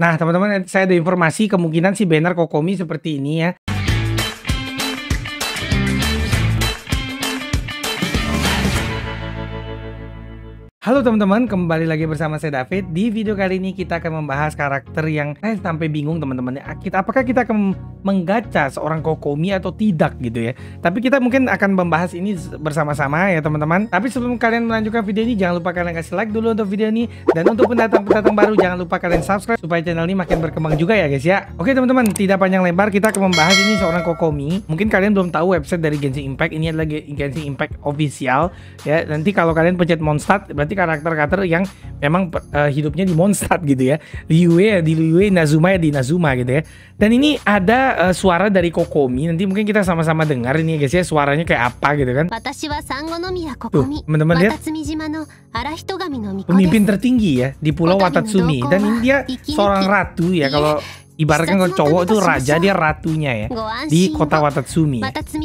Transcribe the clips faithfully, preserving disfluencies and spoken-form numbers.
Nah, teman-teman, saya ada informasi kemungkinan si banner Kokomi seperti ini ya. Halo teman-teman, kembali lagi bersama saya David. Di video kali ini kita akan membahas karakter yang saya sampai bingung teman-teman. Kita apakah kita akan menggacha seorang Kokomi atau tidak gitu ya. Tapi kita mungkin akan membahas ini bersama-sama ya teman-teman. Tapi sebelum kalian melanjutkan video ini, jangan lupa kalian kasih like dulu untuk video ini. Dan untuk pendatang-pendatang baru, jangan lupa kalian subscribe supaya channel ini makin berkembang juga ya guys ya. Oke teman-teman, tidak panjang lebar, kita akan membahas ini seorang Kokomi. Mungkin kalian belum tahu website dari Genshin Impact. Ini adalah Genshin Impact official ya. Nanti kalau kalian pencet Mondstadt, berarti karakter-karakter yang memang uh, hidupnya di Mondstadt gitu ya. Liyue di Liyue, Inazuma ya di Inazuma gitu ya. Dan ini ada uh, suara dari Kokomi. Nanti mungkin kita sama-sama dengar ini ya guys ya, suaranya kayak apa gitu kan. Tuh, teman-teman lihat. Pemimpin tertinggi ya di Pulau Watatsumi. Dan ini dia seorang ratu ya. Kalau ibaratkan kalau cowok itu raja, dia ratunya ya di kota Watatsumi.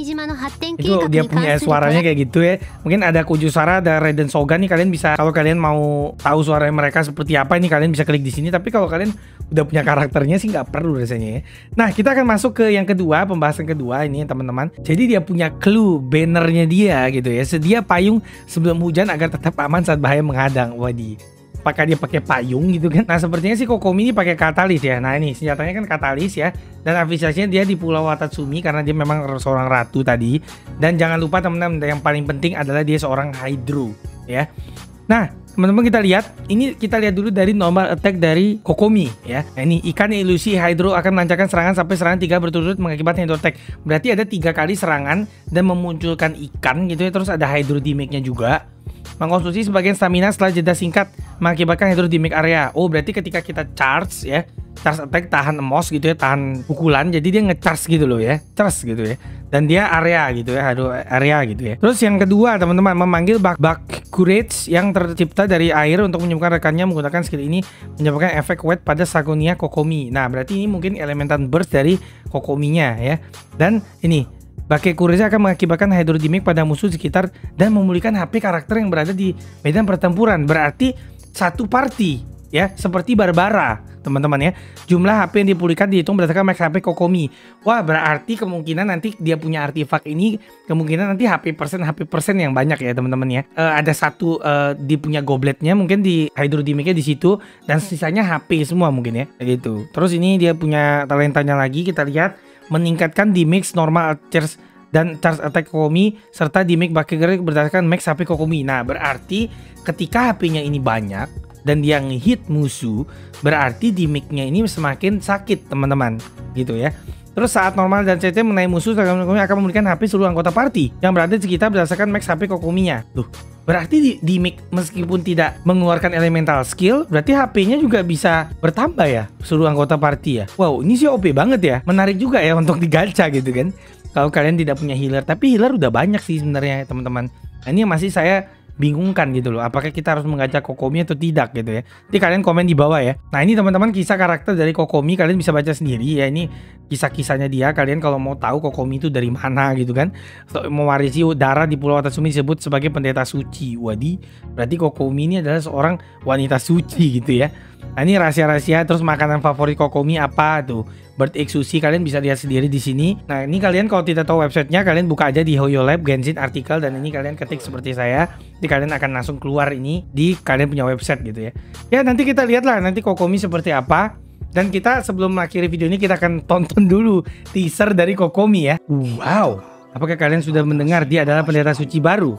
Itu dia punya suaranya kayak gitu ya. Mungkin ada Kujusara, ada Raiden Soga nih, kalian bisa, kalau kalian mau tahu suara mereka seperti apa ini, kalian bisa klik di sini. Tapi kalau kalian udah punya karakternya sih nggak perlu rasanya ya. Nah, kita akan masuk ke yang kedua, pembahasan kedua ini teman-teman. Jadi dia punya clue bannernya dia gitu ya. Sedia payung sebelum hujan agar tetap aman saat bahaya menghadang. Wadi. Apakah dia pakai payung gitu kan? Nah, sepertinya sih Kokomi ini pakai katalis ya. Nah, ini senjatanya kan katalis ya. Dan afisiasinya dia di Pulau Watatsumi karena dia memang seorang ratu tadi. Dan jangan lupa teman-teman, yang paling penting adalah dia seorang Hydro ya. Nah, teman-teman kita lihat, ini kita lihat dulu dari normal attack dari Kokomi ya. Nah, ini ikan ilusi Hydro akan melancarkan serangan sampai serangan tiga berturut-turut mengakibatkan Hydro attack. Berarti ada tiga kali serangan dan memunculkan ikan gitu ya. Terus ada Hydro damage-nya juga. Mengkonsumsi sebagian stamina setelah jeda singkat mengakibatkan Hydro damage area. Oh, berarti ketika kita charge ya, charge attack tahan emos gitu ya, tahan pukulan. Jadi dia nge-charge gitu loh ya, charge gitu ya. Dan dia area gitu ya, Hydro area gitu ya. Terus yang kedua teman-teman, memanggil bak bak courage yang tercipta dari air untuk menyembuhkan rekannya menggunakan skill ini menyebabkan efek wet pada Sagonia Kokomi. Nah, berarti ini mungkin elementan burst dari Kokominya ya. Dan ini Bake Courage akan mengakibatkan Hydro damage pada musuh sekitar dan memulihkan H P karakter yang berada di medan pertempuran. Berarti satu party ya, seperti Barbara teman-teman ya. Jumlah H P yang dipulihkan dihitung berdasarkan max H P Kokomi. Wah, berarti kemungkinan nanti dia punya artifak ini, kemungkinan nanti H P persen H P persen yang banyak ya teman-teman ya. E, ada satu e, di punya gobletnya, mungkin di Hydro damage-nya di situ, dan sisanya H P semua mungkin ya, gitu. Terus ini dia punya talentanya lagi, kita lihat. Meningkatkan damage normal charge dan charge attack Kokomi serta damage Bake Courage berdasarkan max H P Kokomi. Nah, berarti ketika H P-nya ini banyak dan dia nge-hit musuh, berarti damage-nya ini semakin sakit teman-teman, gitu ya. Terus saat normal dan C T mengenai musuh, Kokomi akan memberikan H P seluruh anggota party yang berada di sekitar berdasarkan max H P Kokominya. Tuh, berarti di, di mix meskipun tidak mengeluarkan elemental skill, berarti H P-nya juga bisa bertambah ya seluruh anggota party ya. Wow, ini sih O P banget ya. Menarik juga ya untuk digacha gitu kan. Kalau kalian tidak punya healer, tapi healer udah banyak sih sebenarnya teman-teman. Nah, ini yang masih saya bingungkan gitu loh. Apakah kita harus menggacha Kokomi atau tidak gitu ya. Nanti kalian komen di bawah ya. Nah, ini teman-teman kisah karakter dari Kokomi, kalian bisa baca sendiri ya. Ini kisah-kisahnya dia. Kalian kalau mau tahu Kokomi itu dari mana gitu kan. Mewarisi darah di Pulau Watatsumi disebut sebagai pendeta suci. Wadi, berarti Kokomi ini adalah seorang wanita suci gitu ya. Nah, ini rahasia-rahasia. Terus makanan favorit Kokomi apa tuh? Bird Egg Sushi, kalian bisa lihat sendiri di sini. Nah, ini kalian kalau tidak tahu websitenya, kalian buka aja di HoYoLab Genshin artikel, dan ini kalian ketik seperti saya. Jadi kalian akan langsung keluar ini di kalian punya website gitu ya. Ya, nanti kita lihatlah nanti Kokomi seperti apa. Dan kita sebelum mengakhiri video ini, kita akan tonton dulu teaser dari Kokomi ya. Wow, apakah kalian sudah mendengar dia adalah pendeta suci baru?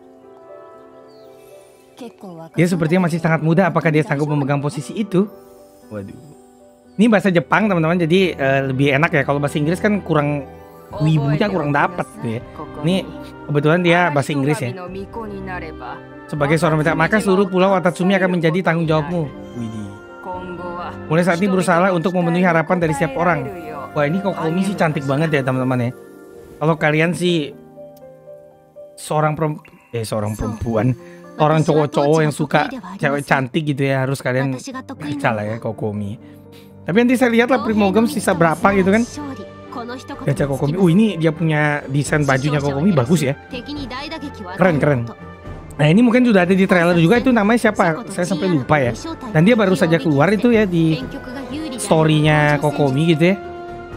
Dia sepertinya masih sangat muda. Apakah dia sanggup memegang posisi itu? Waduh. Ini bahasa Jepang teman-teman, jadi uh, lebih enak ya. Kalau bahasa Inggris kan kurang, wibunya kurang dapat gitu ya. Ini kebetulan dia bahasa Inggris ya. Sebagai seorang pendeta, maka seluruh Pulau Watatsumi akan menjadi tanggung jawabmu. Widih. Mulai saat ini berusaha untuk memenuhi harapan dari setiap orang. Wah, ini Kokomi sih cantik banget ya teman-teman ya. Kalau kalian sih seorang perempuan, eh seorang perempuan, orang cowok-cowok yang suka cewek cantik gitu ya, harus kalian baca lah ya Kokomi. Tapi nanti saya lihat lah Primogem sisa berapa gitu kan. Gacha Kokomi. Uh, ini dia punya desain bajunya Kokomi bagus ya. Keren keren. Nah, ini mungkin sudah ada di trailer juga, itu namanya siapa? Saya sampai lupa ya. Dan dia baru saja keluar itu ya di story-nya Kokomi gitu ya.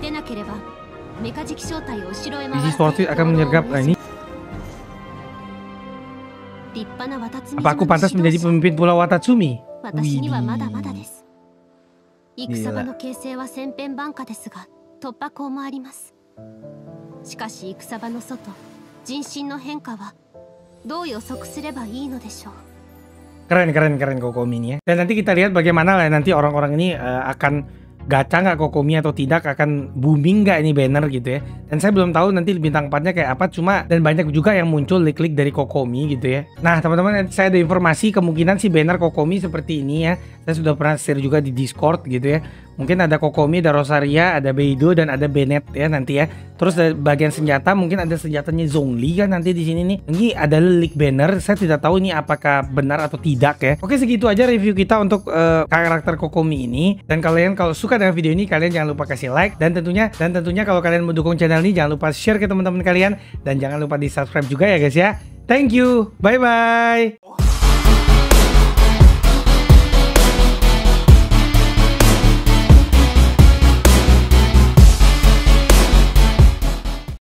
Isi story akan menyergap. Nah, ini apa aku pantas menjadi pemimpin Pulau Watatsumi? Wih. Gila. Keren keren keren Kokomi ini ya. Dan nanti kita lihat bagaimana lah nanti orang-orang ini uh, akan gacha nggak Kokomi atau tidak, akan booming nggak ini banner gitu ya. Dan saya belum tahu nanti bintang empatnya kayak apa, cuma dan banyak juga yang muncul leak-leak dari Kokomi gitu ya. Nah teman-teman, saya ada informasi kemungkinan si banner Kokomi seperti ini ya. Saya sudah pernah share juga di Discord gitu ya. Mungkin ada Kokomi, ada Rosaria, ada Beidou, dan ada Bennett ya nanti ya. Terus dari bagian senjata mungkin ada senjatanya Zhongli kan nanti di sini nih. Ini ada leak banner, saya tidak tahu ini apakah benar atau tidak ya. Oke, segitu aja review kita untuk uh, karakter Kokomi ini. Dan kalian kalau suka dengan video ini, kalian jangan lupa kasih like, dan tentunya dan tentunya kalau kalian mendukung channel ini jangan lupa share ke teman-teman kalian, dan jangan lupa di subscribe juga ya guys ya. Thank you, bye bye.